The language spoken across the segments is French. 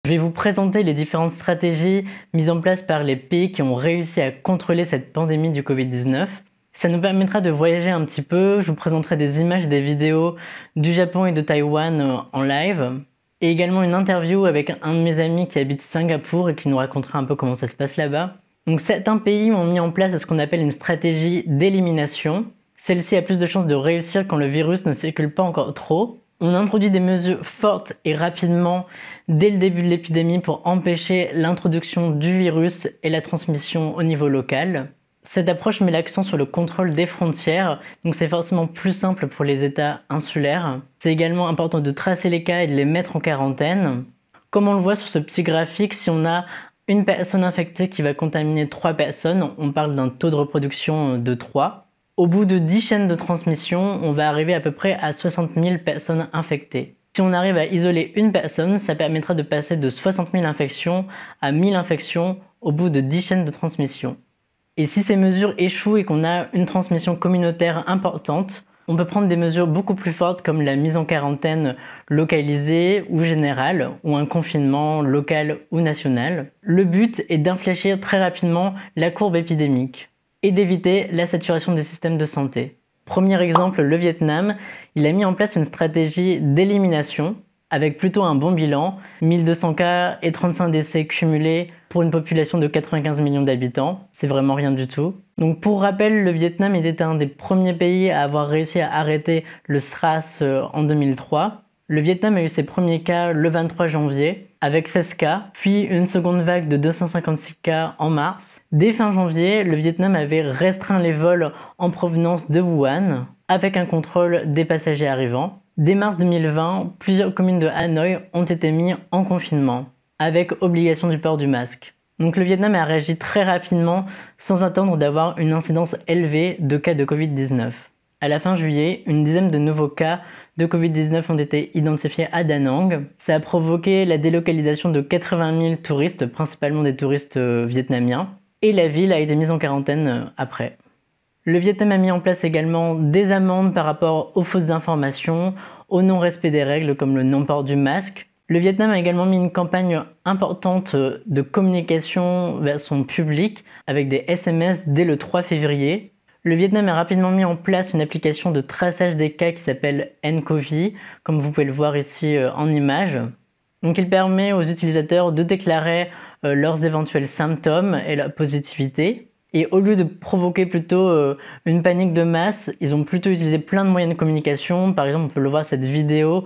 Je vais vous présenter les différentes stratégies mises en place par les pays qui ont réussi à contrôler cette pandémie du Covid-19. Ça nous permettra de voyager un petit peu, je vous présenterai des images, des vidéos du Japon et de Taïwan en live, et également une interview avec un de mes amis qui habite Singapour et qui nous racontera un peu comment ça se passe là-bas. Donc certains pays ont mis en place ce qu'on appelle une stratégie d'élimination. Celle-ci a plus de chances de réussir quand le virus ne circule pas encore trop. On introduit des mesures fortes et rapidement dès le début de l'épidémie pour empêcher l'introduction du virus et la transmission au niveau local. Cette approche met l'accent sur le contrôle des frontières, donc c'est forcément plus simple pour les États insulaires. C'est également important de tracer les cas et de les mettre en quarantaine. Comme on le voit sur ce petit graphique, si on a une personne infectée qui va contaminer 3 personnes, on parle d'un taux de reproduction de 3. Au bout de 10 chaînes de transmission, on va arriver à peu près à 60 000 personnes infectées. Si on arrive à isoler une personne, ça permettra de passer de 60 000 infections à 1000 infections au bout de 10 chaînes de transmission. Et si ces mesures échouent et qu'on a une transmission communautaire importante, on peut prendre des mesures beaucoup plus fortes comme la mise en quarantaine localisée ou générale, ou un confinement local ou national. Le but est d'infléchir très rapidement la courbe épidémique et d'éviter la saturation des systèmes de santé. Premier exemple, le Vietnam, il a mis en place une stratégie d'élimination avec plutôt un bon bilan, 1200 cas et 35 décès cumulés pour une population de 95 millions d'habitants. C'est vraiment rien du tout. Donc pour rappel, le Vietnam était un des premiers pays à avoir réussi à arrêter le SRAS en 2003. Le Vietnam a eu ses premiers cas le 23 janvier avec 16 cas, puis une seconde vague de 256 cas en mars. Dès fin janvier, le Vietnam avait restreint les vols en provenance de Wuhan avec un contrôle des passagers arrivants. Dès mars 2020, plusieurs communes de Hanoï ont été mises en confinement avec obligation du port du masque. Donc le Vietnam a réagi très rapidement sans attendre d'avoir une incidence élevée de cas de Covid-19. À la fin juillet, une dizaine de nouveaux cas de Covid-19 ont été identifiés à Da Nang. Ça a provoqué la délocalisation de 80 000 touristes, principalement des touristes vietnamiens, et la ville a été mise en quarantaine après. Le Vietnam a mis en place également des amendes par rapport aux fausses informations, au non-respect des règles comme le non-port du masque. Le Vietnam a également mis une campagne importante de communication vers son public avec des SMS dès le 3 février. Le Vietnam a rapidement mis en place une application de traçage des cas qui s'appelle nCoV, comme vous pouvez le voir ici en image. Donc il permet aux utilisateurs de déclarer leurs éventuels symptômes et la positivité. Et au lieu de provoquer plutôt une panique de masse, ils ont plutôt utilisé plein de moyens de communication. Par exemple, on peut le voir cette vidéo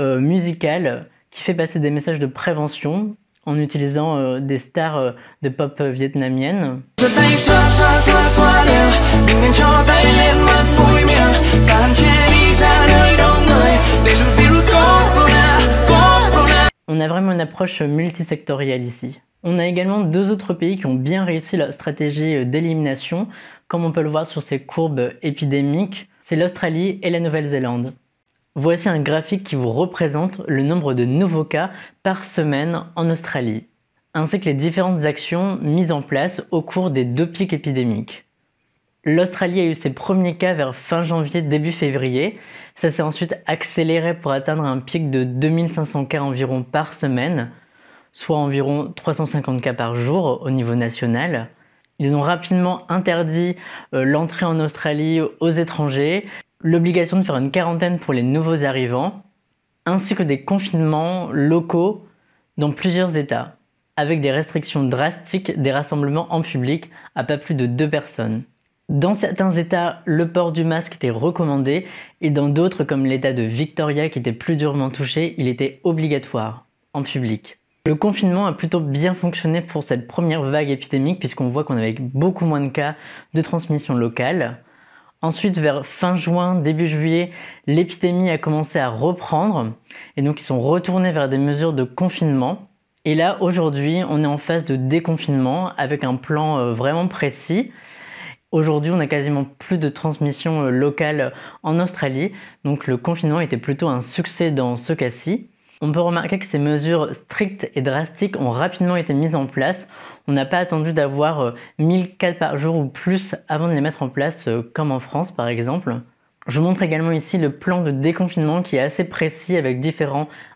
musicale qui fait passer des messages de prévention en utilisant des stars de pop vietnamiennes. On a vraiment une approche multisectorielle ici. On a également 2 autres pays qui ont bien réussi leur stratégie d'élimination, comme on peut le voir sur ces courbes épidémiques, c'est l'Australie et la Nouvelle-Zélande. Voici un graphique qui vous représente le nombre de nouveaux cas par semaine en Australie, ainsi que les différentes actions mises en place au cours des 2 pics épidémiques. L'Australie a eu ses premiers cas vers fin janvier, début février. Ça s'est ensuite accéléré pour atteindre un pic de 2500 cas environ par semaine, soit environ 350 cas par jour au niveau national. Ils ont rapidement interdit l'entrée en Australie aux étrangers, l'obligation de faire une quarantaine pour les nouveaux arrivants, ainsi que des confinements locaux dans plusieurs États, avec des restrictions drastiques des rassemblements en public à pas plus de 2 personnes. Dans certains États, le port du masque était recommandé, et dans d'autres, comme l'État de Victoria qui était plus durement touché, il était obligatoire en public. Le confinement a plutôt bien fonctionné pour cette première vague épidémique puisqu'on voit qu'on avait beaucoup moins de cas de transmission locale. Ensuite, vers fin juin, début juillet, l'épidémie a commencé à reprendre et donc ils sont retournés vers des mesures de confinement. Et là, aujourd'hui, on est en phase de déconfinement avec un plan vraiment précis. Aujourd'hui, on a quasiment plus de transmission locale en Australie, donc le confinement était plutôt un succès dans ce cas-ci. On peut remarquer que ces mesures strictes et drastiques ont rapidement été mises en place. On n'a pas attendu d'avoir 1000 cas par jour ou plus avant de les mettre en place, comme en France par exemple. Je vous montre également ici le plan de déconfinement qui est assez précis avec différents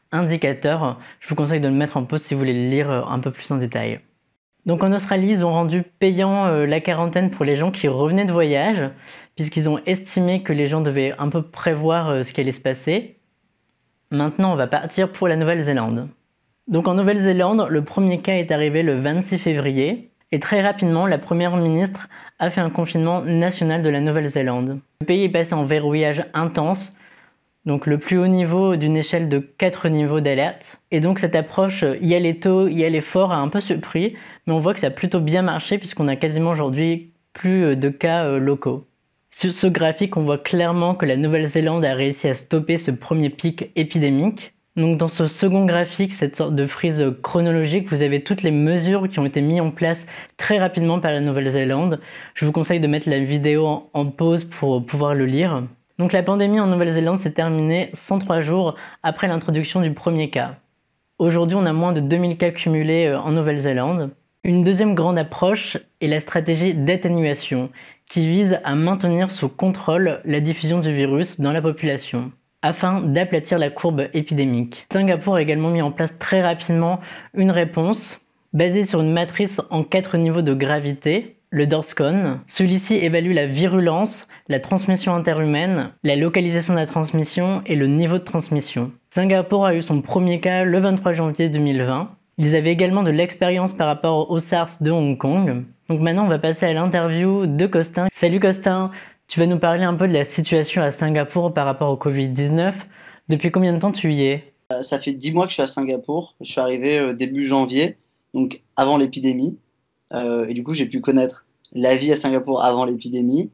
indicateur. Je vous conseille de le mettre en pause si vous voulez le lire un peu plus en détail. Donc en Australie, ils ont rendu payant la quarantaine pour les gens qui revenaient de voyage, puisqu'ils ont estimé que les gens devaient un peu prévoir ce qui allait se passer. Maintenant, on va partir pour la Nouvelle-Zélande. Donc en Nouvelle-Zélande, le premier cas est arrivé le 26 février, et très rapidement, la première ministre a fait un confinement national de la Nouvelle-Zélande. Le pays est passé en verrouillage intense, donc le plus haut niveau d'une échelle de 4 niveaux d'alerte. Et donc cette approche y allait tôt, y allait fort a un peu surpris, mais on voit que ça a plutôt bien marché puisqu'on a quasiment aujourd'hui plus de cas locaux. Sur ce graphique, on voit clairement que la Nouvelle-Zélande a réussi à stopper ce premier pic épidémique. Donc dans ce second graphique, cette sorte de frise chronologique, vous avez toutes les mesures qui ont été mises en place très rapidement par la Nouvelle-Zélande. Je vous conseille de mettre la vidéo en pause pour pouvoir le lire. Donc la pandémie en Nouvelle-Zélande s'est terminée 103 jours après l'introduction du premier cas. Aujourd'hui, on a moins de 2000 cas cumulés en Nouvelle-Zélande. Une deuxième grande approche est la stratégie d'atténuation, qui vise à maintenir sous contrôle la diffusion du virus dans la population, afin d'aplatir la courbe épidémique. Singapour a également mis en place très rapidement une réponse basée sur une matrice en 4 niveaux de gravité, le DORSCON. Celui-ci évalue la virulence, la transmission interhumaine, la localisation de la transmission et le niveau de transmission. Singapour a eu son premier cas le 23 janvier 2020. Ils avaient également de l'expérience par rapport au SARS de Hong Kong. Donc maintenant, on va passer à l'interview de Costin. Salut Costin, tu vas nous parler un peu de la situation à Singapour par rapport au Covid-19. Depuis combien de temps tu y es? Ça fait 10 mois que je suis à Singapour. Je suis arrivé début janvier, donc avant l'épidémie. Et du coup, j'ai pu connaître la vie à Singapour avant l'épidémie,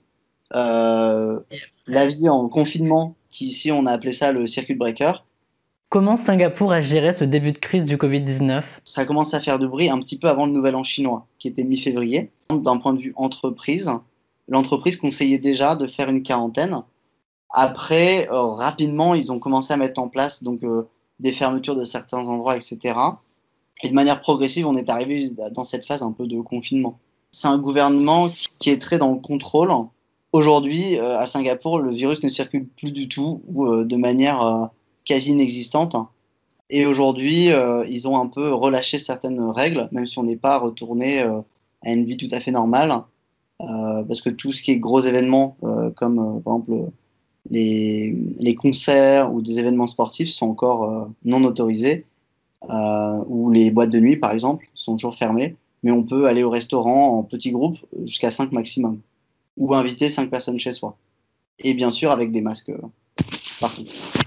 la vie en confinement, qui ici on a appelé ça le circuit breaker. Comment Singapour a géré ce début de crise du Covid-19? Ça a commencé à faire du bruit un petit peu avant le Nouvel An chinois, qui était mi-février. D'un point de vue entreprise, l'entreprise conseillait déjà de faire une quarantaine. Après, rapidement, ils ont commencé à mettre en place des fermetures de certains endroits, etc. Et de manière progressive, on est arrivé dans cette phase un peu de confinement. C'est un gouvernement qui est très dans le contrôle. Aujourd'hui, à Singapour, le virus ne circule plus du tout ou de manière quasi inexistante. Et aujourd'hui, ils ont un peu relâché certaines règles, même si on n'est pas retourné à une vie tout à fait normale. Parce que tout ce qui est gros événements, comme par exemple les concerts ou des événements sportifs, sont encore non autorisés. Ou les boîtes de nuit, par exemple, sont toujours fermées. Mais on peut aller au restaurant en petits groupes, jusqu'à 5 maximum. Ou inviter 5 personnes chez soi. Et bien sûr, avec des masques partout.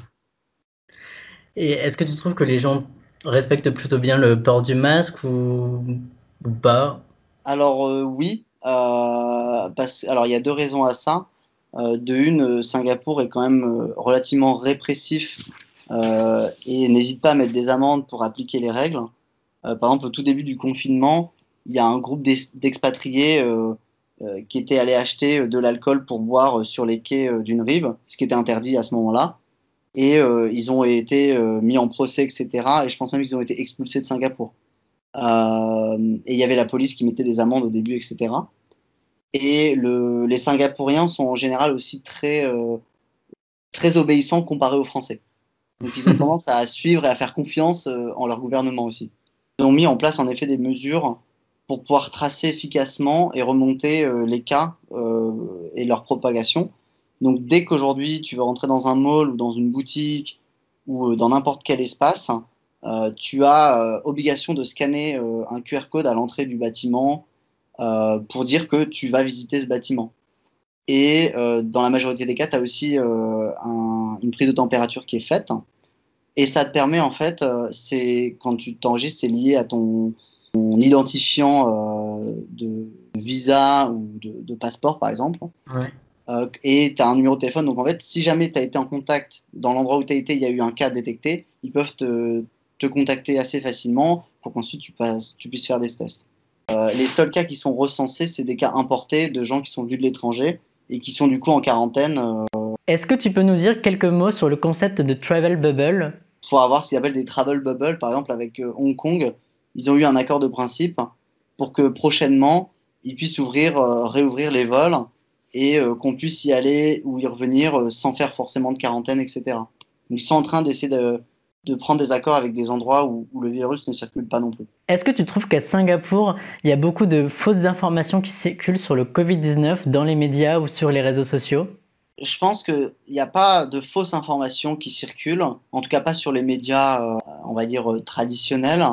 Et est-ce que tu trouves que les gens respectent plutôt bien le port du masque ou pas? Alors oui, alors il y a deux raisons à ça. De une, Singapour est quand même relativement répressif et n'hésite pas à mettre des amendes pour appliquer les règles. Par exemple, au tout début du confinement, il y a un groupe d'expatriés qui étaient allés acheter de l'alcool pour boire sur les quais d'une rive, ce qui était interdit à ce moment-là. Et ils ont été mis en procès, etc. Et je pense même qu'ils ont été expulsés de Singapour. Et il y avait la police qui mettait des amendes au début, etc. Et les Singapouriens sont en général aussi très obéissants comparés aux Français. Donc ils ont tendance à suivre et à faire confiance en leur gouvernement aussi. Ils ont mis en place en effet des mesures pour pouvoir tracer efficacement et remonter les cas et leur propagation. Donc dès qu'aujourd'hui tu veux rentrer dans un mall ou dans une boutique ou dans n'importe quel espace, tu as obligation de scanner un QR code à l'entrée du bâtiment pour dire que tu vas visiter ce bâtiment. Et dans la majorité des cas, tu as aussi une prise de température qui est faite. Et ça te permet, en fait, quand tu t'enregistres, c'est lié à ton identifiant de visa ou de passeport, par exemple. Ouais. Et tu as un numéro de téléphone. Donc, en fait, si jamais tu as été en contact dans l'endroit où tu as été, il y a eu un cas détecté, ils peuvent te contacter assez facilement pour qu'ensuite tu puisses faire des tests. Les seuls cas qui sont recensés, c'est des cas importés de gens qui sont venus de l'étranger et qui sont du coup en quarantaine. Est-ce que tu peux nous dire quelques mots sur le concept de travel bubble? Pour avoir ce qu'ils appellent des travel bubbles, par exemple avec Hong Kong, ils ont eu un accord de principe pour que prochainement, ils puissent réouvrir les vols et qu'on puisse y aller ou y revenir sans faire forcément de quarantaine, etc. Donc, ils sont en train d'essayer de prendre des accords avec des endroits où le virus ne circule pas non plus. Est-ce que tu trouves qu'à Singapour, il y a beaucoup de fausses informations qui circulent sur le Covid-19 dans les médias ou sur les réseaux sociaux? Je pense qu'il n'y a pas de fausses informations qui circulent, en tout cas pas sur les médias, on va dire, traditionnels,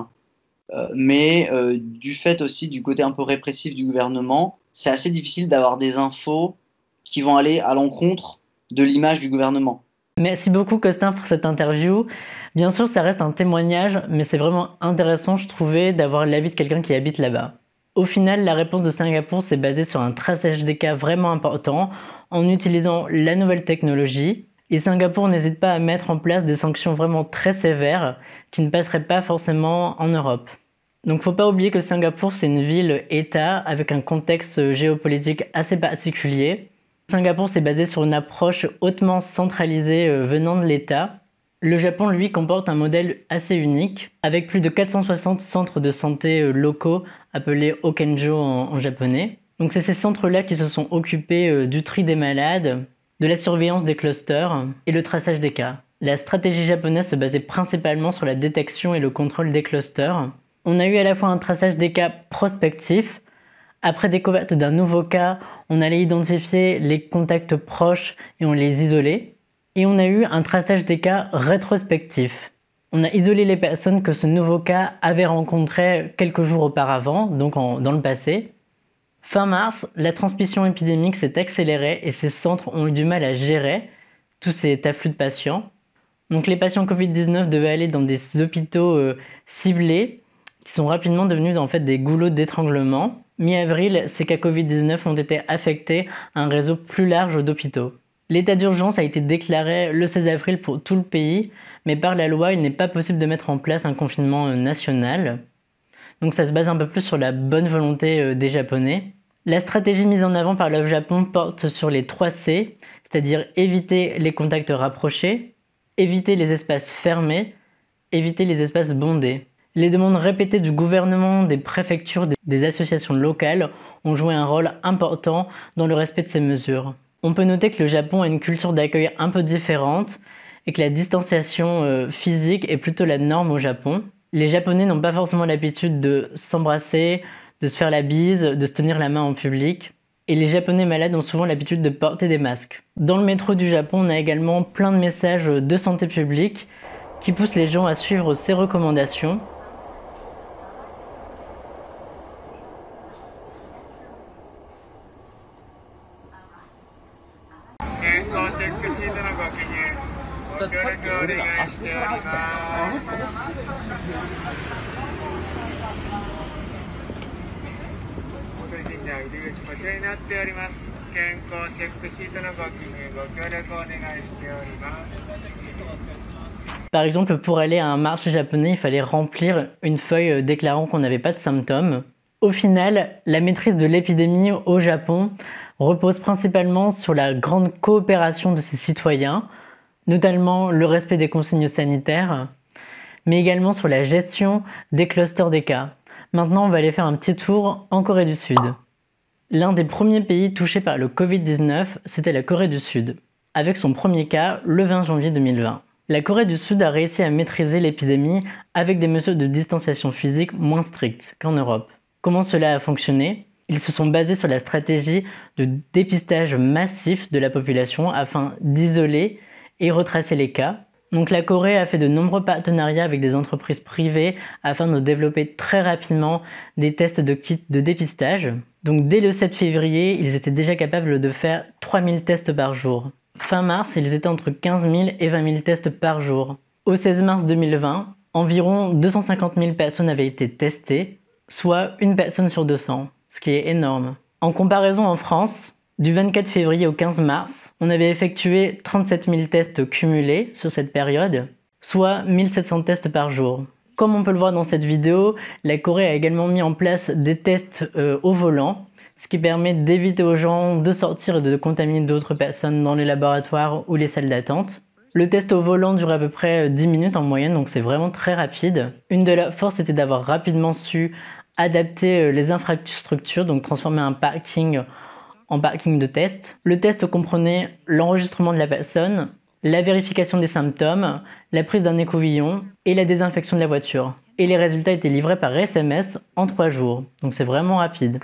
mais du fait aussi du côté un peu répressif du gouvernement, c'est assez difficile d'avoir des infos qui vont aller à l'encontre de l'image du gouvernement. Merci beaucoup Costin pour cette interview. Bien sûr, ça reste un témoignage, mais c'est vraiment intéressant, je trouvais, d'avoir l'avis de quelqu'un qui habite là-bas. Au final, la réponse de Singapour s'est basée sur un traçage des cas vraiment important en utilisant la nouvelle technologie. Et Singapour n'hésite pas à mettre en place des sanctions vraiment très sévères qui ne passeraient pas forcément en Europe. Donc faut pas oublier que Singapour c'est une ville-État avec un contexte géopolitique assez particulier. Singapour s'est basé sur une approche hautement centralisée venant de l'État. Le Japon, lui, comporte un modèle assez unique, avec plus de 460 centres de santé locaux, appelés Hokenjo en japonais. Donc c'est ces centres-là qui se sont occupés du tri des malades, de la surveillance des clusters et le traçage des cas. La stratégie japonaise se basait principalement sur la détection et le contrôle des clusters. On a eu à la fois un traçage des cas prospectifs. Après découverte d'un nouveau cas, on allait identifier les contacts proches et on les isolait. Et on a eu un traçage des cas rétrospectif. On a isolé les personnes que ce nouveau cas avait rencontrées quelques jours auparavant, donc dans le passé. Fin mars, la transmission épidémique s'est accélérée et ces centres ont eu du mal à gérer tous ces afflux de patients. Donc les patients Covid-19 devaient aller dans des hôpitaux ciblés qui sont rapidement devenus en fait des goulots d'étranglement. Mi-avril, ces cas Covid-19 ont été affectés à un réseau plus large d'hôpitaux. L'état d'urgence a été déclaré le 16 avril pour tout le pays, mais par la loi, il n'est pas possible de mettre en place un confinement national. Donc ça se base un peu plus sur la bonne volonté des Japonais. La stratégie mise en avant par le Japon porte sur les 3 C, c'est-à-dire éviter les contacts rapprochés, éviter les espaces fermés, éviter les espaces bondés. Les demandes répétées du gouvernement, des préfectures, des associations locales ont joué un rôle important dans le respect de ces mesures. On peut noter que le Japon a une culture d'accueil un peu différente et que la distanciation physique est plutôt la norme au Japon. Les Japonais n'ont pas forcément l'habitude de s'embrasser, de se faire la bise, de se tenir la main en public. Et les Japonais malades ont souvent l'habitude de porter des masques. Dans le métro du Japon, on a également plein de messages de santé publique qui poussent les gens à suivre ces recommandations. Par exemple, pour aller à un marché japonais, il fallait remplir une feuille déclarant qu'on n'avait pas de symptômes. Au final, la maîtrise de l'épidémie au Japon repose principalement sur la grande coopération de ses citoyens, notamment le respect des consignes sanitaires, mais également sur la gestion des clusters des cas. Maintenant, on va aller faire un petit tour en Corée du Sud. L'un des premiers pays touchés par le Covid-19, c'était la Corée du Sud, avec son premier cas le 20 janvier 2020. La Corée du Sud a réussi à maîtriser l'épidémie avec des mesures de distanciation physique moins strictes qu'en Europe. Comment cela a fonctionné ? Ils se sont basés sur la stratégie de dépistage massif de la population afin d'isoler et retracer les cas. Donc la Corée a fait de nombreux partenariats avec des entreprises privées afin de développer très rapidement des tests de kits de dépistage. Donc dès le 7 février, ils étaient déjà capables de faire 3000 tests par jour. Fin mars, ils étaient entre 15 000 et 20 000 tests par jour. Au 16 mars 2020, environ 250 000 personnes avaient été testées, soit une personne sur 200, ce qui est énorme. En comparaison en France, du 24 février au 15 mars, on avait effectué 37 000 tests cumulés sur cette période, soit 1700 tests par jour. Comme on peut le voir dans cette vidéo, la Corée a également mis en place des tests au volant, ce qui permet d'éviter aux gens de sortir et de contaminer d'autres personnes dans les laboratoires ou les salles d'attente. Le test au volant dure à peu près 10 minutes en moyenne, donc c'est vraiment très rapide. Une de leurs forces était d'avoir rapidement su adapter les infrastructures, donc transformer un parking en parking de test. Le test comprenait l'enregistrement de la personne, la vérification des symptômes, la prise d'un écouvillon et la désinfection de la voiture. Et les résultats étaient livrés par SMS en 3 jours, donc c'est vraiment rapide.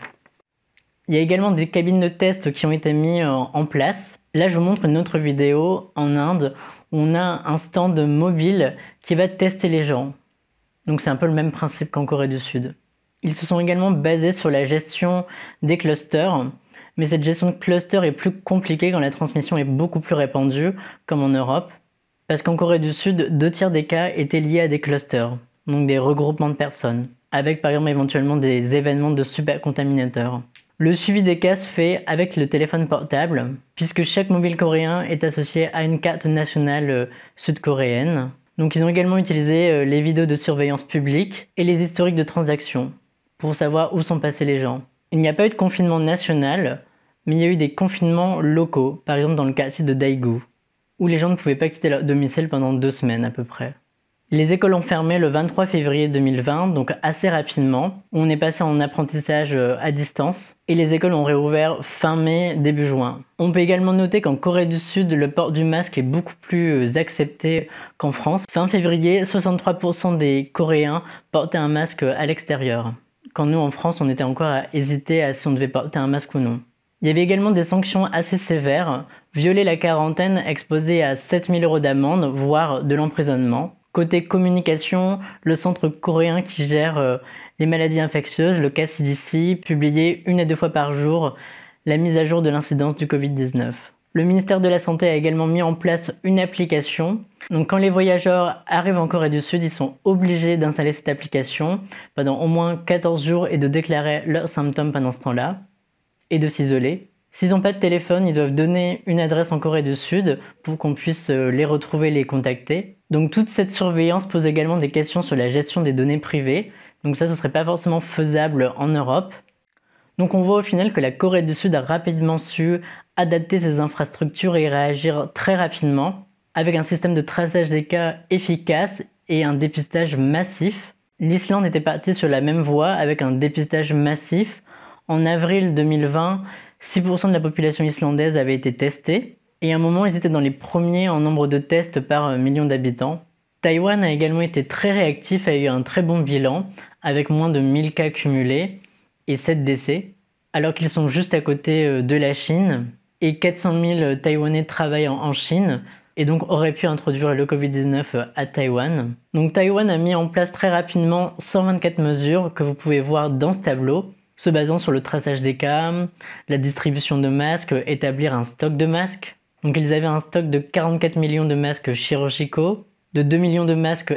Il y a également des cabines de test qui ont été mises en place. Là, je vous montre une autre vidéo en Inde où on a un stand mobile qui va tester les gens. Donc c'est un peu le même principe qu'en Corée du Sud. Ils se sont également basés sur la gestion des clusters, mais cette gestion de clusters est plus compliquée quand la transmission est beaucoup plus répandue, comme en Europe, parce qu'en Corée du Sud, 2/3 des cas étaient liés à des clusters, donc des regroupements de personnes, avec par exemple éventuellement des événements de supercontaminateurs. Le suivi des cas se fait avec le téléphone portable, puisque chaque mobile coréen est associé à une carte nationale sud-coréenne. Donc ils ont également utilisé les vidéos de surveillance publique et les historiques de transactions pour savoir où sont passés les gens. Il n'y a pas eu de confinement national, mais il y a eu des confinements locaux, par exemple dans le quartier de Daegu, où les gens ne pouvaient pas quitter leur domicile pendant 2 semaines à peu près. Les écoles ont fermé le 23 février 2020, donc assez rapidement. On est passé en apprentissage à distance et les écoles ont réouvert fin mai, début juin. On peut également noter qu'en Corée du Sud, le port du masque est beaucoup plus accepté qu'en France. Fin février, 63% des Coréens portaient un masque à l'extérieur, quand nous en France, on était encore à hésiter à si on devait porter un masque ou non. Il y avait également des sanctions assez sévères. Violer la quarantaine exposé à 7 000 € d'amende, voire de l'emprisonnement. Côté communication, le centre coréen qui gère les maladies infectieuses, le KCDC, publiait 1 à 2 fois par jour la mise à jour de l'incidence du Covid-19. Le ministère de la Santé a également mis en place une application. Donc quand les voyageurs arrivent en Corée du Sud, ils sont obligés d'installer cette application pendant au moins 14 jours et de déclarer leurs symptômes pendant ce temps-là et de s'isoler. S'ils n'ont pas de téléphone, ils doivent donner une adresse en Corée du Sud pour qu'on puisse les retrouver et les contacter. Donc toute cette surveillance pose également des questions sur la gestion des données privées. Donc ça, ce ne serait pas forcément faisable en Europe. Donc on voit au final que la Corée du Sud a rapidement su adapter ses infrastructures et réagir très rapidement avec un système de traçage des cas efficace et un dépistage massif. L'Islande était partie sur la même voie avec un dépistage massif. En avril 2020, 6% de la population islandaise avait été testée et à un moment ils étaient dans les premiers en nombre de tests par million d'habitants. Taïwan a également été très réactif, a eu un très bon bilan avec moins de 1000 cas cumulés et 7 décès, alors qu'ils sont juste à côté de la Chine et 400 000 Taïwanais travaillent en Chine et donc auraient pu introduire le Covid-19 à Taïwan. Donc Taïwan a mis en place très rapidement 124 mesures que vous pouvez voir dans ce tableau, se basant sur le traçage des cas, la distribution de masques, établir un stock de masques. Donc ils avaient un stock de 44 millions de masques chirurgicaux, de 2 millions de masques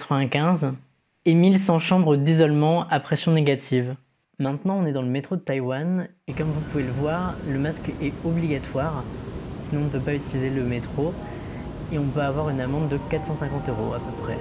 N95 et 1100 chambres d'isolement à pression négative. Maintenant on est dans le métro de Taïwan et comme vous pouvez le voir, le masque est obligatoire, sinon on ne peut pas utiliser le métro et on peut avoir une amende de 450 € à peu près.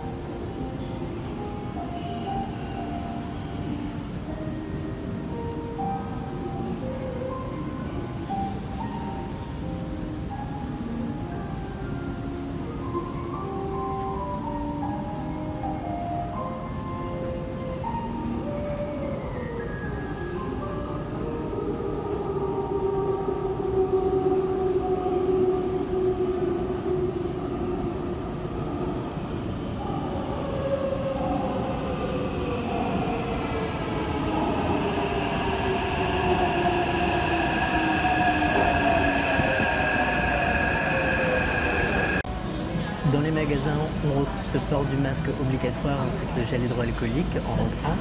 Dans les magasins, on retrouve ce port du masque obligatoire ainsi que le gel hydroalcoolique en rentrant.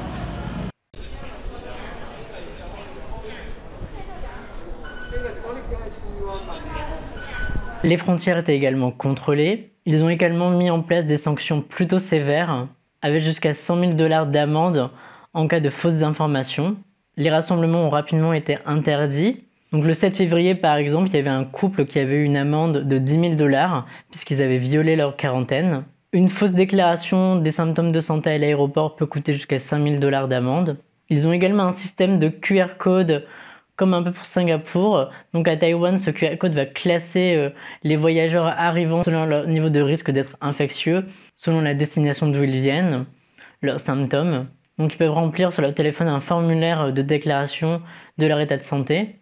Les frontières étaient également contrôlées. Ils ont également mis en place des sanctions plutôt sévères, avec jusqu'à 100 000 $ d'amende en cas de fausses informations. Les rassemblements ont rapidement été interdits. Donc le 7 février par exemple, il y avait un couple qui avait eu une amende de 10 000 $ puisqu'ils avaient violé leur quarantaine. Une fausse déclaration des symptômes de santé à l'aéroport peut coûter jusqu'à 5 000 $ d'amende. Ils ont également un système de QR code comme un peu pour Singapour. Donc à Taïwan, ce QR code va classer les voyageurs arrivant selon leur niveau de risque d'être infectieux, selon la destination d'où ils viennent, leurs symptômes. Donc ils peuvent remplir sur leur téléphone un formulaire de déclaration de leur état de santé.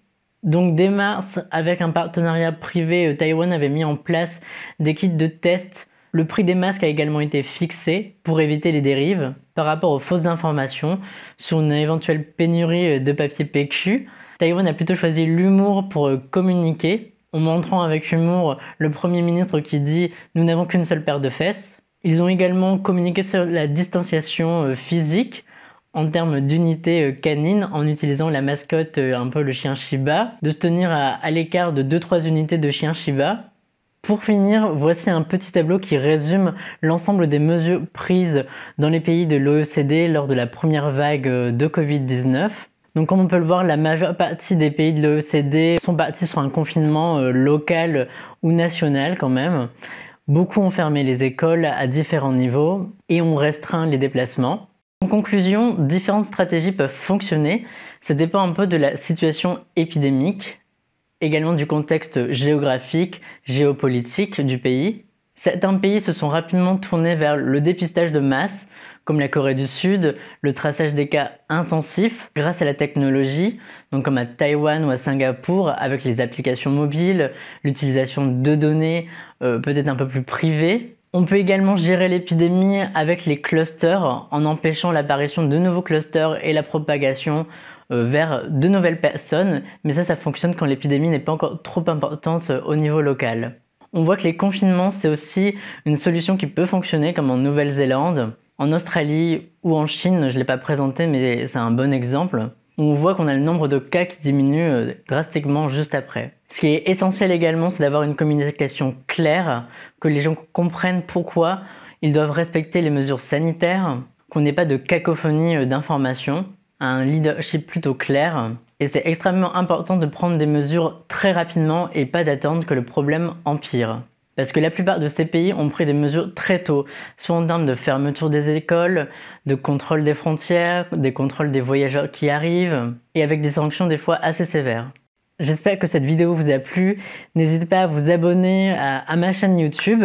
Donc dès mars, avec un partenariat privé, Taïwan avait mis en place des kits de test. Le prix des masques a également été fixé pour éviter les dérives par rapport aux fausses informations sur une éventuelle pénurie de papier PQ. Taïwan a plutôt choisi l'humour pour communiquer, en montrant avec humour le Premier ministre qui dit « Nous n'avons qu'une seule paire de fesses ». Ils ont également communiqué sur la distanciation physique en termes d'unité canine en utilisant la mascotte, un peu le chien Shiba, de se tenir à l'écart de 2-3 unités de chien Shiba. Pour finir, voici un petit tableau qui résume l'ensemble des mesures prises dans les pays de l'OECD lors de la première vague de Covid-19. Donc comme on peut le voir, la majeure partie des pays de l'OECD sont partis sur un confinement local ou national quand même. Beaucoup ont fermé les écoles à différents niveaux et ont restreint les déplacements. En conclusion, différentes stratégies peuvent fonctionner. Ça dépend un peu de la situation épidémique, également du contexte géographique, géopolitique du pays. Certains pays se sont rapidement tournés vers le dépistage de masse, comme la Corée du Sud, le traçage des cas intensifs grâce à la technologie, donc comme à Taïwan ou à Singapour, avec les applications mobiles, l'utilisation de données peut-être un peu plus privées. On peut également gérer l'épidémie avec les clusters, en empêchant l'apparition de nouveaux clusters et la propagation vers de nouvelles personnes, mais ça fonctionne quand l'épidémie n'est pas encore trop importante au niveau local. On voit que les confinements, c'est aussi une solution qui peut fonctionner, comme en Nouvelle-Zélande, en Australie ou en Chine, je ne l'ai pas présenté, mais c'est un bon exemple. On voit qu'on a le nombre de cas qui diminue drastiquement juste après. Ce qui est essentiel également, c'est d'avoir une communication claire, que les gens comprennent pourquoi ils doivent respecter les mesures sanitaires, qu'on n'ait pas de cacophonie d'informations, un leadership plutôt clair. Et c'est extrêmement important de prendre des mesures très rapidement et pas d'attendre que le problème empire. Parce que la plupart de ces pays ont pris des mesures très tôt, soit en termes de fermeture des écoles, de contrôle des frontières, des contrôles des voyageurs qui arrivent, et avec des sanctions des fois assez sévères. J'espère que cette vidéo vous a plu. N'hésitez pas à vous abonner à ma chaîne YouTube.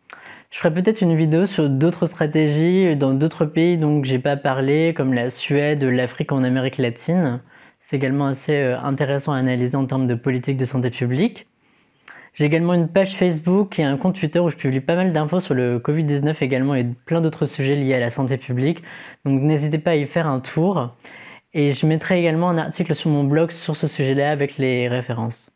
Je ferai peut-être une vidéo sur d'autres stratégies dans d'autres pays dont j'ai pas parlé, comme la Suède, l'Afrique en Amérique latine. C'est également assez intéressant à analyser en termes de politique de santé publique. J'ai également une page Facebook et un compte Twitter où je publie pas mal d'infos sur le Covid-19 également et plein d'autres sujets liés à la santé publique. Donc n'hésitez pas à y faire un tour. Et je mettrai également un article sur mon blog sur ce sujet-là avec les références.